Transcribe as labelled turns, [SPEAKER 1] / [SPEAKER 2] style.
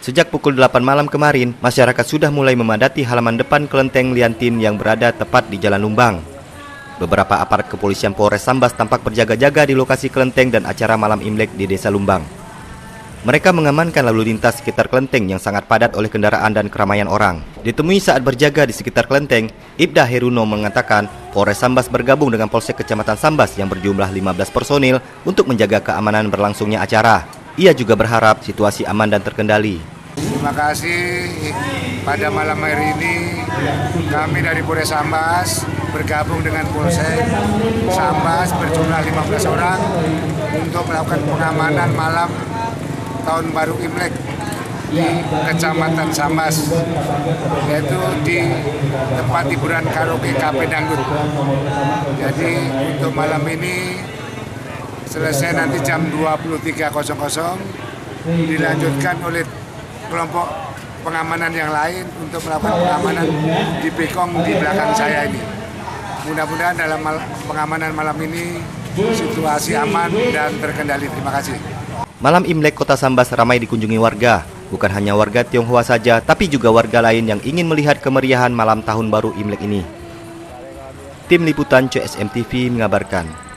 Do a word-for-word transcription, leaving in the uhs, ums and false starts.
[SPEAKER 1] Sejak pukul delapan malam kemarin, masyarakat sudah mulai memadati halaman depan kelenteng Liantin yang berada tepat di Jalan Lumbang. Beberapa aparat kepolisian Polres Sambas tampak berjaga-jaga di lokasi kelenteng dan acara malam Imlek di Desa Lumbang. Mereka mengamankan lalu lintas sekitar kelenteng yang sangat padat oleh kendaraan dan keramaian orang. Ditemui saat berjaga di sekitar kelenteng, Ibda Heruno mengatakan Polres Sambas bergabung dengan Polsek Kecamatan Sambas yang berjumlah lima belas personil untuk menjaga keamanan berlangsungnya acara. Ia juga berharap situasi aman dan terkendali.
[SPEAKER 2] Terima kasih. Pada malam hari ini kami dari Polres Sambas bergabung dengan Polsek Sambas berjumlah lima belas orang untuk melakukan pengamanan malam Tahun Baru Imlek di Kecamatan Sambas, yaitu di tempat hiburan karaoke Kafe Dangdut. Jadi untuk malam ini selesai nanti jam dua puluh tiga dilanjutkan oleh kelompok pengamanan yang lain untuk melakukan pengamanan di Bekong di belakang saya ini. Mudah-mudahan dalam mal pengamanan malam ini situasi aman dan terkendali. Terima kasih.
[SPEAKER 1] Malam Imlek Kota Sambas ramai dikunjungi warga. Bukan hanya warga Tionghoa saja, tapi juga warga lain yang ingin melihat kemeriahan malam Tahun Baru Imlek ini. Tim Liputan C S M T V mengabarkan.